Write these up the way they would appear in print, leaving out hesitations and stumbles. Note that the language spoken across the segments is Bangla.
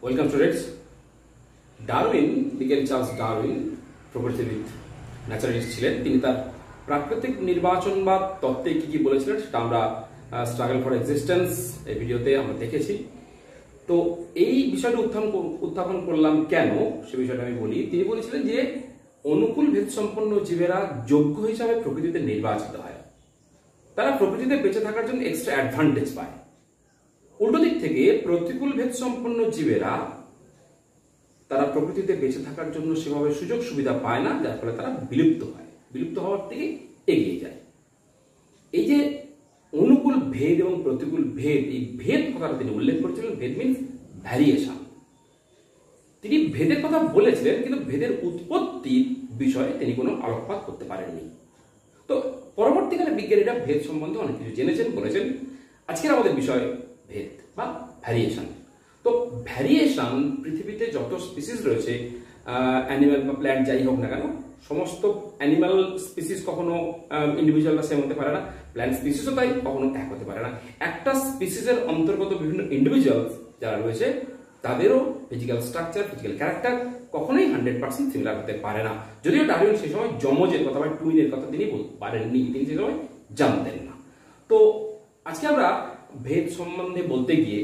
Welcome students. ডারউইন, বিজ্ঞানী চার্লস ডারউইন প্রকৃতিবিদ, ন্যাচারালিস্ট ছিলেন। তিনি তার প্রাকৃতিক নির্বাচনবাদ তত্ত্বে কি কি বলেছিলেন সেটা আমরা স্ট্রাগল ফর এক্সিস্টেন্স এই ভিডিওতে আমরা দেখেছি। তো এই বিষয়টা উত্থাপন করলাম কেন সে বিষয়টা আমি বলি। তিনি বলেছিলেন যে অনুকূল ভেদ সম্পন্ন জীবেরা যোগ্য হিসাবে প্রকৃতিতে নির্বাচিত হয়, তারা প্রকৃতিতে বেঁচে থাকার জন্য এক্সট্রা অ্যাডভান্টেজ পায়। উল্টো দিক থেকে প্রতিকূল ভেদ সম্পন্ন জীবেরা তারা প্রকৃতিতে বেঁচে থাকার জন্য সেভাবে সুযোগ সুবিধা পায় না, যার ফলে তারা বিলুপ্ত হয়, বিলুপ্ত হওয়ার থেকে এগিয়ে যায়। এই যে অনুকূল ভেদ এবং প্রতিকূল ভেদ, এই ভেদ কথাটা তিনি উল্লেখ করেছিলেন। ভেদ মিনস ভ্যারিয়েশন। তিনি ভেদের কথা বলেছিলেন, কিন্তু ভেদের উৎপত্তির বিষয়ে তিনি কোনো আলোকপাত করতে পারেননি। তো পরবর্তীকালে বিজ্ঞানীরা ভেদ সম্বন্ধে অনেক কিছু জেনেছেন, বলেছেন। আজকের আমাদের বিষয় ভেদ বা ভ্যারিয়েশন। তো ভ্যারিয়েশন, পৃথিবীতে যত স্পিসিস রয়েছে, অ্যানিম্যাল বা প্ল্যান্ট যাই হোক না কেন, সমস্ত অ্যানিম্যাল স্পিসিস কখনো ইন্ডিভিজুয়ালরা সেম হতে পারে না, প্ল্যান্ট স্পিসিসও তাই কখনো এক হতে পারে না। একটা স্পিসিসের অন্তর্গত বিভিন্ন ইন্ডিভিজুয়ালস যারা রয়েছে তাদেরও ফিজিক্যাল স্ট্রাকচার, ফিজিক্যাল ক্যারেক্টার কখনোই 100% সিমিলার হতে পারে না। যদিও ডারউইন সেই সময় যমজের কথা বা টুইনের কথা তিনি বলতে পারেননি, তিনি সেই সময় জানতেন না। তো আজকে আমরা ভেদ সম্বন্ধে বলতে গিয়ে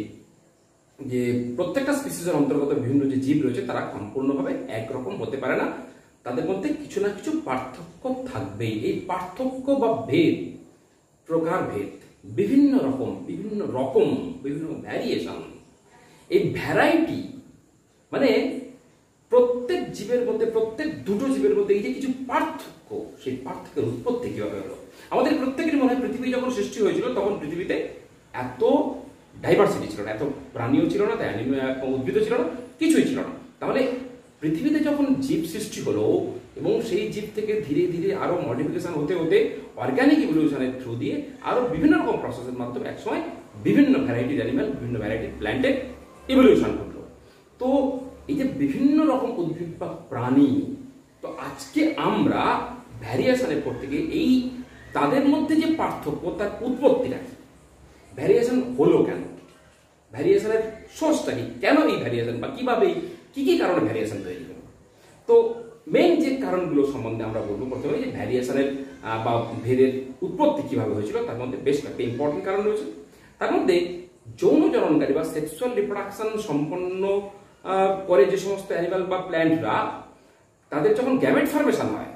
যে প্রত্যেকটা স্পিসিসের অন্তর্গত বিভিন্ন যে জীব রয়েছে তারা সম্পূর্ণভাবে একরকম হতে পারে না, তাদের মধ্যে কিছু না কিছু পার্থক্য থাকবেই। এই পার্থক্য বা ভেদ, প্রকার ভেদ, বিভিন্ন রকম বিভিন্ন ভ্যারিয়েশন, এই ভ্যারাইটি মানে প্রত্যেক জীবের মধ্যে, প্রত্যেক দুটো জীবের মধ্যে এই যে কিছু পার্থক্য, সেই পার্থক্যের উৎপত্তি কিভাবে হলো। আমাদের প্রত্যেকেরই মনে হয় পৃথিবী যখন সৃষ্টি হয়েছিল তখন পৃথিবীতে এত ডাইভার্সিটি ছিল না, এত প্রাণীও ছিল না, তাই উদ্ভিদও ছিল না, কিছুই ছিল না। তাহলে পৃথিবীতে যখন জীব সৃষ্টি হলো এবং সেই জীব থেকে ধীরে ধীরে আরো মডিফিকেশন হতে হতে অর্গানিক ইভলিউশনের থ্রু দিয়ে আরো বিভিন্ন রকম প্রসেসের মাধ্যমে একসময় বিভিন্ন ভ্যারাইটির অ্যানিম্যাল, বিভিন্ন ভ্যারাইটির প্ল্যান্টের ইভলিউশন ঘটলো। তো এই যে বিভিন্ন রকম উদ্ভিদ বা প্রাণী, তো আজকে আমরা ভ্যারিয়েশনে পড়তে গিয়ে এই তাদের মধ্যে যে পার্থক্য, তার উৎপত্তিটা কি, ভ্যারিয়েশন হলো কেন, ভ্যারিয়েশনের সোর্সটা কি, কেন এই ভ্যারিয়েশন বা কিভাবে কি কি কারণে ভ্যারিয়েশন তৈরি হলো। তো মেইন যে কারণগুলো সম্বন্ধে আমরা বলবো। প্রথমে যে ভ্যারিয়েশনের বা ভেদের উৎপত্তি কিভাবে হয়েছিল, তার মধ্যে বেশ কয়েকটা ইম্পর্টেন্ট কারণ রয়েছে। তার মধ্যে যৌন জননকারী বা সেক্সুয়াল রিপ্রোডাকশন সম্পন্ন করে যে সমস্ত অ্যানিমাল বা প্ল্যান্টরা, তাদের যখন গ্যামেট ফর্মেশন হয়,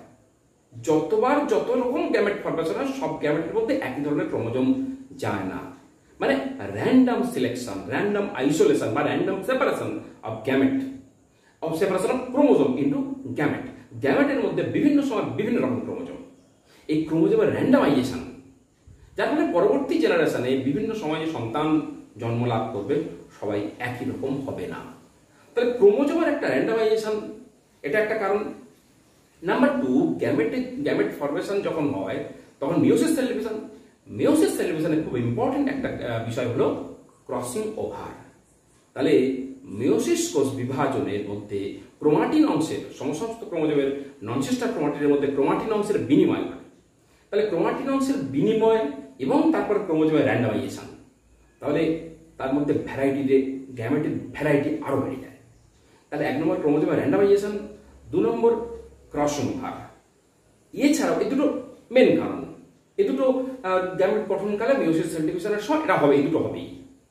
যতবার যত রকম গ্যামেট ফর্মেশন হয়, সব গ্যামেটের মধ্যে একই ধরনের ক্রোমোজোম যায় না। মানে র্যান্ডম সিলেকশন, র্যান্ডম আইসোলেশন বা random separation of gamete, of separation of chromosome into gamete. গ্যামেটের মধ্যে বিভিন্ন সময় বিভিন্ন রকম ক্রোমোজোম, এই ক্রোমোজোমের র্যান্ডামাইজেশন, যার ফলে পরবর্তী জেনারেশনে বিভিন্ন সময় যে সন্তান জন্ম লাভ করবে সবাই একই রকম হবে না। তাহলে ক্রোমোজোমের একটা র্যান্ডামাইজেশন, এটা একটা কারণ। নাম্বার 2, গ্যামেট ফরমেশন যখন হয় তখন meiosis cell division. Meiosis cell ডিভিশনের খুব ইম্পর্টেন্ট একটা বিষয় হলো ক্রসিং ওভার। তাহলে মিওসিস কোষ বিভাজনের মধ্যে ক্রোমাটিন অংশের, সমস্ত ক্রোমোজোমের নন সিস্টার ক্রোমাটিনের মধ্যে ক্রোমাটিন অংশের বিনিময় হয়। তাহলে ক্রোমাটিন অংশের বিনিময় এবং তারপরে ক্রোমোজোমের র্যান্ডামাইজেশন, তাহলে তার মধ্যে ভ্যারাইটিতে গ্যামেটের ভ্যারাইটি আরো বেড়ে যায়। তাহলে 1 নম্বর ক্রোমোজোমের র্যান্ডামাইজেশন, 2 নম্বর ক্রসিং ওভার। এছাড়াও এই দুটো মেন কারণ, এই দুটো গ্যামেট গঠনকালে মিওসিস সেল ডিভিশনের সময় এটা হবে, এই দুটো হবেই।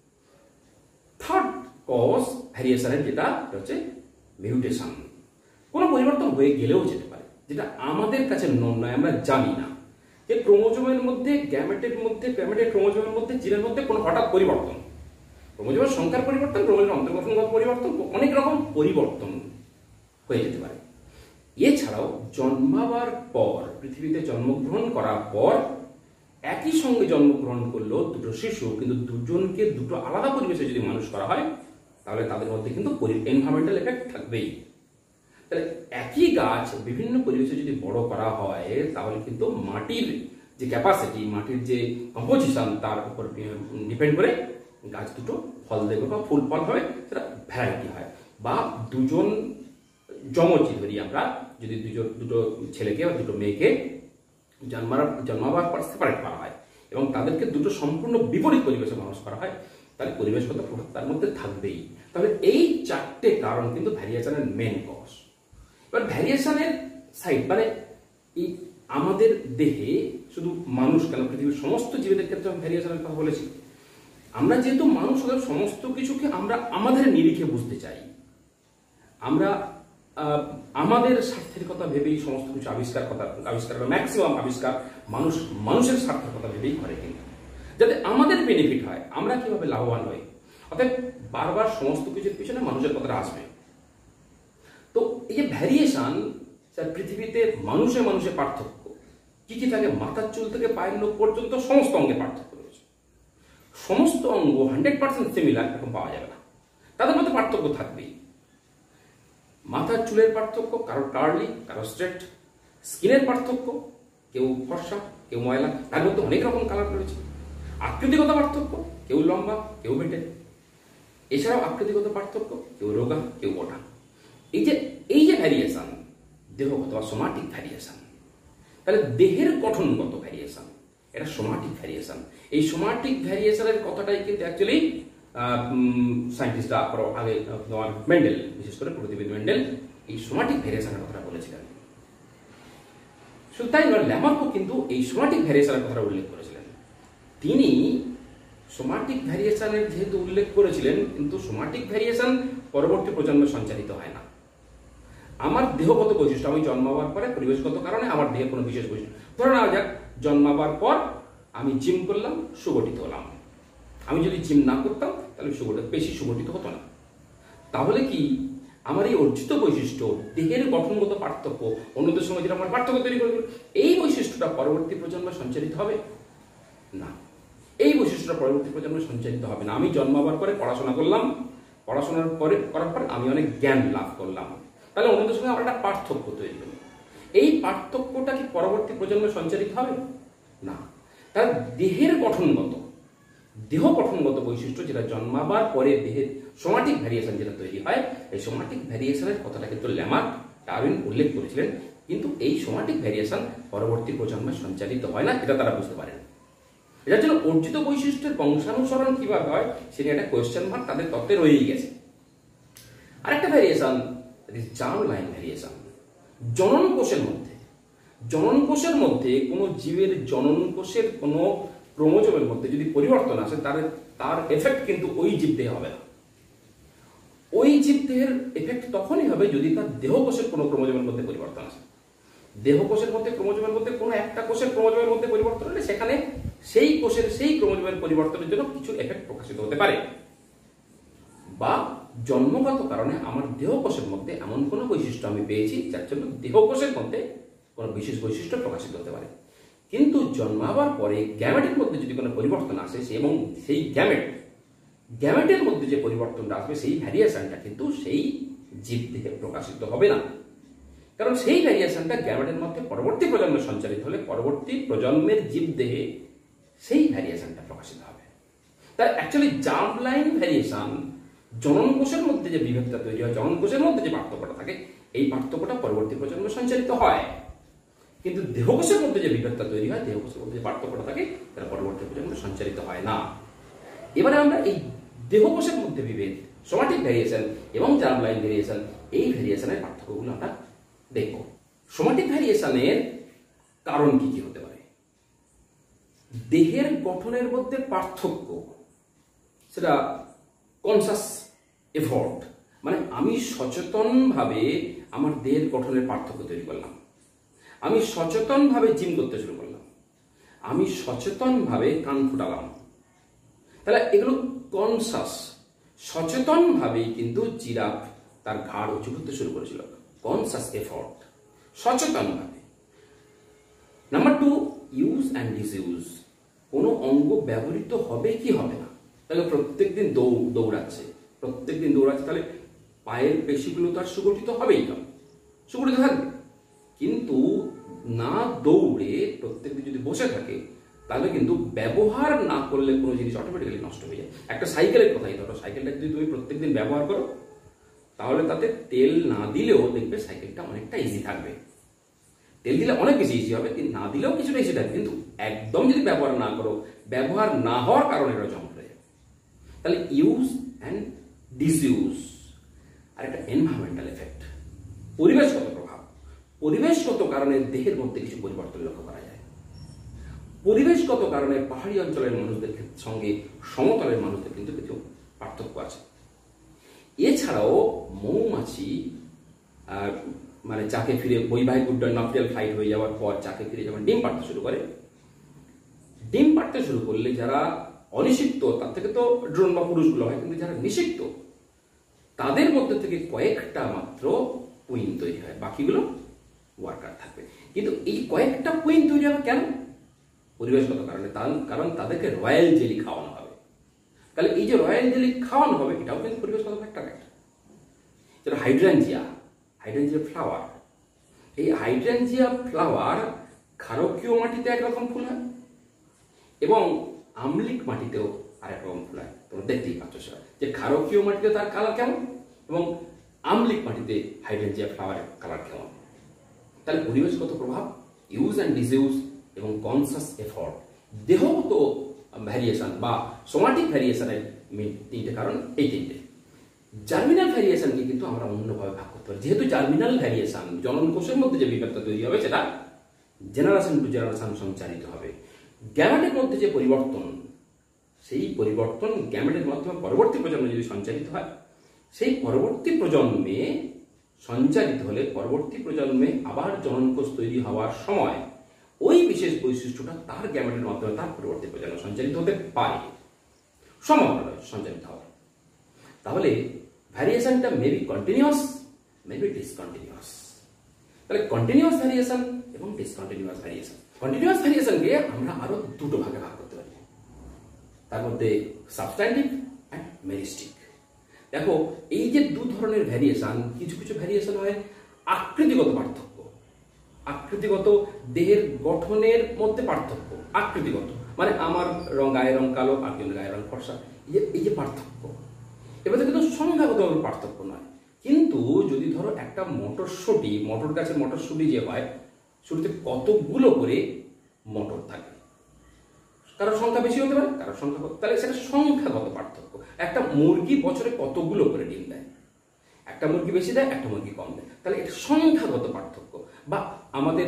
থার্ড কজ ভ্যারিয়েশনের যেটা হচ্ছে মিউটেশন। কোনো পরিবর্তন হয়ে গেলেও যেতে পারে, যেটা আমাদের কাছে নয়, আমরা জানি না যে ক্রোমোজোমের মধ্যে, গ্যামেটের ক্রোমোজোমের মধ্যে, জিনের মধ্যে কোনো হঠাৎ পরিবর্তন, ক্রোমোজোমের সংখ্যার পরিবর্তন, ক্রোমোজোমের অন্তর্গঠনগত পরিবর্তন, অনেক রকম পরিবর্তন হয়ে যেতে পারে। এছাড়াও জন্মাবার পর, পৃথিবীতে জন্মগ্রহণ করার পর একই সঙ্গে জন্মগ্রহণ করলেও দুটো শিশু, কিন্তু দুজনকে দুটো আলাদা পরিবেশে যদি মানুষ করা হয় তাহলে তাদের মধ্যে কিন্তু এনভায়রনমেন্টাল এফেক্ট থাকবেই। তাহলে একই গাছ বিভিন্ন পরিবেশে যদি বড় করা হয় তাহলে কিন্তু মাটির যে ক্যাপাসিটি, মাটির যে কম্পোজিশন, তার উপর ডিপেন্ড করে গাছ দুটো ফল দেবে বা ফুল ফল হবে, সেটা ভ্যারাইটি হয়। বা দুজন যমজি ধরি আমরা, যদি দুটো ছেলেকে বা দুটো মেয়েকে জন্মাবার পর সেপারেট করা হয় এবং তাদেরকে দুটো সম্পূর্ণ বিপরীত পরিবেশে মানুষ করা হয়, তাহলে পরিবেশগত প্রভাব তার মধ্যে থাকবেই। তাহলে এই চারটে কারণ কিন্তু ভ্যারিয়েশনের মেন কজ। এবার ভ্যারিয়েশনের সাইড মানে এই আমাদের দেহে শুধু মানুষ কেন, পৃথিবীর সমস্ত জীবেদের ক্ষেত্রে আমি ভ্যারিয়েশনের কথা বলেছি। আমরা যেহেতু মানুষ, সমস্ত কিছুকে আমরা আমাদের নিরিখে বুঝতে চাই, আমরা আমাদের স্বার্থের কথা ভেবেই সমস্ত কিছু আবিষ্কার ম্যাক্সিমাম আবিষ্কার মানুষের স্বার্থের কথা ভেবেই করে, কিন্তু যাতে আমাদের বেনিফিট হয়, আমরা কিভাবে লাভবান হই। অর্থাৎ বারবার সমস্ত কিছুর পিছনে মানুষের কথাটা আসবে। তো এই যে ভ্যারিয়েশন, পৃথিবীতে মানুষে পার্থক্য কি কি থাকে, মাথার চুল থেকে পায়ের নখ পর্যন্ত সমস্ত অঙ্গে পার্থক্য রয়েছে। সমস্ত অঙ্গ 100% সিমিলার এরকম পাওয়া যাবে না, তাদের মধ্যে পার্থক্য থাকবেই। মাথার চুলের পার্থক্য, কারো কার্লি, কারো স্ট্রেট। স্কিনের পার্থক্য, কেউ ফর্সা, কেউ ময়লা, তার মধ্যে অনেক রকম কালার রয়েছে। আকৃতিগত পার্থক্য, কেউ লম্বা, কেউ বেটে। এছাড়াও আকৃতিগত পার্থক্য, কেউ রোগা, কেউ মোটা। এই যে ভ্যারিয়েশন, দেহগত বা সোমাটিক ভ্যারিয়েশন, তাহলে দেহের গঠনগত ভ্যারিয়েশন, এটা সোমাটিক ভ্যারিয়েশন। এই সোমাটিক ভ্যারিয়েশনের কথাটাই কিন্তু অ্যাকচুয়ালি সায়েন্টিস্টরা আগে মেন্ডেল, বিশেষ করে প্রকৃতিবিদ মেন্ডেল এই সোমাটিক ভ্যারিয়েশনের কথাটা বলেছিলেন। শুধু তাই নয়, ল্যামার্কও কিন্তু এই সোমাটিক ভ্যারিয়েশনের কথাটা উল্লেখ করেছিলেন। তিনি সোমাটিক ভ্যারিয়েশনের যেহেতু উল্লেখ করেছিলেন, কিন্তু সোমাটিক ভ্যারিয়েশন পরবর্তী প্রজন্মে সঞ্চারিত হয় না। আমার দেহগত বৈশিষ্ট্য, আমি জন্মাবার পরে পরিবেশগত কারণে আমার দেহের কোনো বিশেষ বৈশিষ্ট্য, ধরে নেওয়া যাক জন্মাবার পর আমি জিম করলাম, সুগঠিত হলাম। আমি যদি জিম না করতাম তাহলে বেশি সুগঠিত হতো না। তাহলে কি আমার এই অর্জিত বৈশিষ্ট্য, দেহের গঠনগত পার্থক্য, অন্যদের সঙ্গে যেটা আমার পার্থক্য তৈরি করবে, এই বৈশিষ্ট্যটা পরবর্তী প্রজন্মে সঞ্চারিত হবে না। এই বৈশিষ্ট্যটা পরবর্তী প্রজন্মে সঞ্চারিত হবে না। আমি জন্মাবার পরে পড়াশোনা করলাম, করার পর আমি অনেক জ্ঞান লাভ করলাম, তাহলে অন্যদের সঙ্গে আমার একটা পার্থক্য তৈরি হলো। এই পার্থক্যটা কি পরবর্তী প্রজন্মে সঞ্চারিত হবে না। তার দেহের দেহ গঠনগত বৈশিষ্ট্য, যেটা জন্মাবার পরে দেহের সোমাটিক ভ্যারিয়েশন যেটা তৈরি হয়, এই সোমাটিক ভ্যারিয়েশনের কথাটা কিন্তু ল্যামার্ক, ডারউইন উল্লেখ করেছিলেন। কিন্তু এই সোমাটিক ভ্যারিয়েশন পরবর্তী প্রজন্মে সঞ্চারিত হয় না, এটা তারা বুঝতে পারেন। এটার জন্য অর্জিত বৈশিষ্ট্যের বংশানুসরণ কিভাবে হয় সেটা একটা কোয়েশ্চেন মার্ক তাদের তত্ত্বে রয়েই গেছে। আরেকটা ভ্যারিয়েশন, জার্ম লাইন ভ্যারিয়েশন। জনন কোষের মধ্যে কোনো জীবের জনন কোষের কোনো ক্রোমোজোমের মধ্যে যদি পরিবর্তন আসে, তার এফেক্ট কিন্তু ওই জীবদেহে হবে না। ওই জীবদেহের এফেক্ট তখনই হবে যদি তার দেহকোষের কোনো ক্রোমোজোমের মধ্যে পরিবর্তন আসে। দেহকোষের মধ্যে ক্রোমোজোমের মধ্যে কোনো একটা কোষের ক্রোমোজোমের মধ্যে পরিবর্তন হলে সেখানে সেই কোষের সেই ক্রোমোজোমের পরিবর্তনের জন্য কিছু এফেক্ট প্রকাশিত হতে পারে, বা জন্মগত কারণে আমার দেহকোষের মধ্যে এমন কোনো বৈশিষ্ট্য আমি পেয়েছি যার জন্য দেহকোষের মধ্যে কোনো বিশেষ বৈশিষ্ট্য প্রকাশিত হতে পারে। কিন্তু জন্মাবার পরে গ্যামেটের মধ্যে যদি কোনো পরিবর্তন আসে, এবং সেই গ্যামেটের মধ্যে যে পরিবর্তনটা আসবে, সেই ভ্যারিয়েশনটা কিন্তু সেই জীবদেহে প্রকাশিত হবে না। কারণ সেই ভ্যারিয়েশনটা গ্যামেটের মধ্যে পরবর্তী প্রজন্মে সঞ্চারিত হলে পরবর্তী প্রজন্মের জীবদেহে সেই ভ্যারিয়েশনটা প্রকাশিত হবে। তার অ্যাকচুয়ালি জার্ম লাইন ভ্যারিয়েশন, জনন কোষের মধ্যে যে বিভেদটা তৈরি হয়, জনন কোষের মধ্যে যে পার্থক্যটা থাকে, এই পার্থক্যটা পরবর্তী প্রজন্মে সঞ্চারিত হয়। কিন্তু দেহকোষের মধ্যে যে বিভেদটা তৈরি হয়, দেহকোষের মধ্যে যে পার্থক্যটা থাকে, তারা পরবর্তী প্রজন্মে সঞ্চারিত হয় না। এবারে আমরা এই দেহকোষের মধ্যে বিভেদ, সোমাটিক ভ্যারিয়েশন এবং জার্ম লাইন ভ্যারিয়েশন, এই ভ্যারিয়েশনের পার্থক্যগুলো আমরা দেখব। সোমাটিক ভ্যারিয়েশনের কারণ কি কি হতে পারে? দেহের গঠনের মধ্যে পার্থক্য, সেটা কনসাস এফোর্ট, মানে আমি সচেতনভাবে আমার দেহের গঠনের পার্থক্য তৈরি করলাম, আমি সচেতনভাবে জিম করতে শুরু করলাম, আমি সচেতনভাবে কান ফুটালাম। তাহলে এগুলো কনসাস, সচেতনভাবেই কিন্তু জিরাফ তার ঘাড় উঁচু করতে শুরু করেছিল। কনসাস এফোর্ট, সচেতনভাবে। Number 2, use and disuse. কোনো অঙ্গ ব্যবহৃত হবে কি হবে না। তাহলে প্রত্যেকদিন দৌড়াচ্ছে, তাহলে পায়ের পেশিগুলো তার সুগঠিত হবেই না, সুগঠিত থাকবে। কিন্তু না দৌড়ে প্রত্যেকদিন যদি বসে থাকে, তাহলে কিন্তু ব্যবহার না করলে কোনো জিনিস অটোমেটিক্যালি নষ্ট হয়ে যায়। একটা সাইকেলের কথাই ধরো, সাইকেলটা যদি তুমি প্রত্যেকদিন ব্যবহার করো, তাহলে তাতে তেল না দিলেও দেখবে সাইকেলটা অনেকটা ইজি থাকবে। তেল দিলে অনেক বেশি ইজি হবে, কিন্তু না দিলেও কিছুটা ইজি থাকবে। কিন্তু একদম যদি ব্যবহার না করো, ব্যবহার না হওয়ার কারণে এটা জং হয়ে যাবে। তাহলে ইউজ অ্যান্ড ডিসইউজ আর একটা এনভায়রনমেন্টাল এফেক্ট, পরিবেশগত প্রভাব। পরিবেশগত কারণে দেহের মধ্যে কিছু পরিবর্তন লক্ষ্য করা যায়। পরিবেশগত কারণে পাহাড়ি অঞ্চলের মানুষদের সঙ্গে সমতলের মানুষদের কিন্তু কিছু পার্থক্য আছে। এছাড়াও মৌমাছি মানে চাকে ফিরে বৈবাহিক উড্ডয়ন নকটিয়াল ফ্লাইট হয়ে যাওয়ার পর চাকে ফিরে যখন ডিম পাড়তে শুরু করে, ডিম পাড়তে শুরু করলে যারা অনিষিক্ত, তার থেকে তো ড্রোন বা পুরুষগুলো হয়, কিন্তু যারা নিষিক্ত তাদের মধ্যে থেকে কয়েকটা মাত্র কুইন তৈরি হয়, বাকিগুলো ওয়ার্কার থাকবে। কিন্তু এই কয়েকটা কুইন তৈরি হবে কেন? পরিবেশগত কারণে। কারণ তাদেরকে রয়্যাল জেলি খাওয়ানো হবে। তাহলে এই যে রয়্যাল জেলি খাওয়ানো হবে, এটাও কিন্তু পরিবেশগত ফ্যাক্টর একটা। যেটা হাইড্রাঞ্জিয়া ফ্লাওয়ার, এই হাইড্রাঞ্জিয়া ফ্লাওয়ার ক্ষারকীয় মাটিতে একরকম ফুল হয় এবং আম্লিক মাটিতেও আরেক রকম ফুল হয়। তোমরা দেখতেই পাচ্ছ সেটা, যে ক্ষারকীয় মাটিতে তার কালার কেমন এবং আম্লিক মাটিতে হাইড্রাঞ্জিয়া ফ্লাওয়ারের কালার কেমন। তাহলে পরিবেশগত প্রভাব, ইউজ অ্যান্ড ডিসইউজ এবং কনসাস এফর্ট, দেহগত ভ্যারিয়েশন বা সোমাটিক ভ্যারিয়েশনের তিনটে কারণ, এই তিনটে। জার্মিনাল ভ্যারিয়েশনকে কিন্তু আমরা অন্যভাবে ভাগ করতে পারি। যেহেতু জার্মিনাল ভ্যারিয়েশন জনন কোষের মধ্যে যে বিভেদটা তৈরি হবে সেটা জেনারেশন টু জেনারেশন সঞ্চারিত হবে। গ্যামেটের মধ্যে যে পরিবর্তন, সেই পরিবর্তন গ্যামেটের মাধ্যমে পরবর্তী প্রজন্মে যদি সঞ্চারিত হয়, সেই পরবর্তী প্রজন্মে সঞ্চারিত হলে পরবর্তী প্রজন্মে আবার জনন কোষ তৈরি হওয়ার সময় ওই বিশেষ বৈশিষ্ট্যটা তার গ্যামেটের মাধ্যমে তার পরবর্তী প্রজন্মে সঞ্চারিত হতে পারে, সম্ভাবনা রয়েছে সঞ্চারিত হওয়ার। তাহলে ভ্যারিয়েশনটা মেবি কন্টিনিউয়াস, মেবি ডিসকন্টিনিউয়াস। তাহলে কন্টিনিউয়াস ভ্যারিয়েশন এবং ডিসকন্টিনিউয়াস ভ্যারিয়েশন। কন্টিনিউয়াস ভ্যারিয়েশনকে আমরা আরো দুটো ভাগে ভাগ করতে পারি, তার মধ্যে সাবস্ট্যান্টিভ অ্যান্ড মেরিস্টিক। দেখো, এই যে দু ধরনের ভ্যারিয়েশন, কিছু কিছু ভ্যারিয়েশন হয় আকৃতিগত পার্থক্য, আকৃতিগত দেহের গঠনের মধ্যে পার্থক্য, আকৃতিগত মানে আমার গায়ের রং কালো, আরেকজনের গায়ের রং ফর্সা, এই যে পার্থক্য, এবারে কিন্তু সংখ্যাগত পার্থক্য নয়। কিন্তু যদি ধরো একটা মটরশুঁটি, মটর গাছের মটরশুঁটি যে হয়, শুরুতে কতগুলো করে মটর থাকে, কারোর সংখ্যা বেশি হতে পারে, কারোর সংখ্যা, তাহলে সেটা সংখ্যাগত পার্থক্য। একটা মুরগি বছরে কতগুলো করে ডিম দেয়, একটা মুরগি বেশি দেয়, একটা মুরগি কম দেয়, তাহলে এটা সংখ্যাগত পার্থক্য। বা আমাদের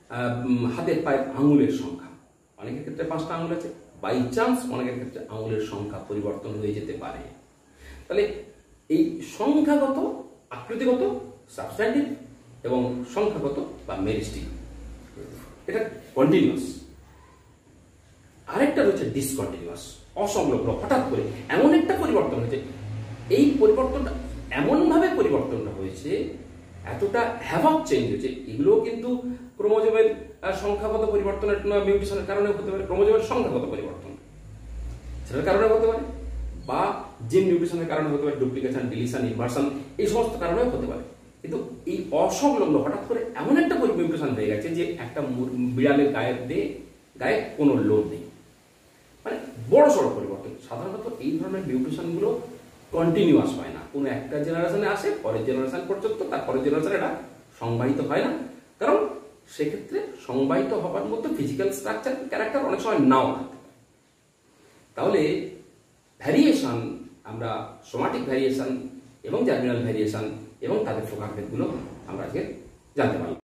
হাতের পায়ের আঙুলের সংখ্যা, অনেকের ক্ষেত্রে 5টা আঙুল আছে, বাই চান্স অনেকের ক্ষেত্রে আঙুলের সংখ্যা পরিবর্তন হয়ে যেতে পারে। তাহলে এই সংখ্যাগত, আকৃতিগত সাবস্ট্যান্টিভ এবং সংখ্যাগত বা মেরিস্টিক, এটা কন্টিনিউয়াস। আরেকটা রয়েছে ডিসকন্টিনিউয়াস, অসংলগ্ন, হঠাৎ করে এমন একটা পরিবর্তন হয়েছে, এই পরিবর্তনটা এমনভাবে পরিবর্তনটা হয়েছে, এতটা হ্যাভক চেঞ্জ হয়েছে। এগুলো কিন্তু ক্রোমোজোমের সংখ্যাগত পরিবর্তনের মিউটেশনের কারণে হতে পারে, ক্রোমোজোমের সংখ্যাগত পরিবর্তন সেটার কারণে হতে পারে, বা জিন মিউটেশনের কারণে হতে পারে, ডুপ্লিকেশন, ডিলিশন, ইনভার্সন, এই সমস্ত কারণেও হতে পারে। কিন্তু এই অসংলগ্ন হঠাৎ করে এমন একটা মিউটেশন হয়ে গেছে যে একটা বিড়ালের গায়ে কোনো লোম নেই, মানে বড় সড়ো পরিবর্তন। সাধারণত এই ধরনের মিউটেশনগুলো কন্টিনিউয়াস হয় না, কোনো একটা জেনারেশনে আসে, পরের জেনারেশন পর্যন্ত, তারপরের জেনারেশনে এটা সংবাহিত হয় না, কারণ সেক্ষেত্রে সংবাহিত হবার মতো ফিজিক্যাল স্ট্রাকচার, ক্যারেক্টার অনেক সময় নাও থাকতে পারে। তাহলে ভ্যারিয়েশন, আমরা সোমাটিক ভ্যারিয়েশন এবং জার্মিনাল ভ্যারিয়েশন এবং তাদের প্রকারভেদগুলো আমরা আজকে জানতে পারলাম।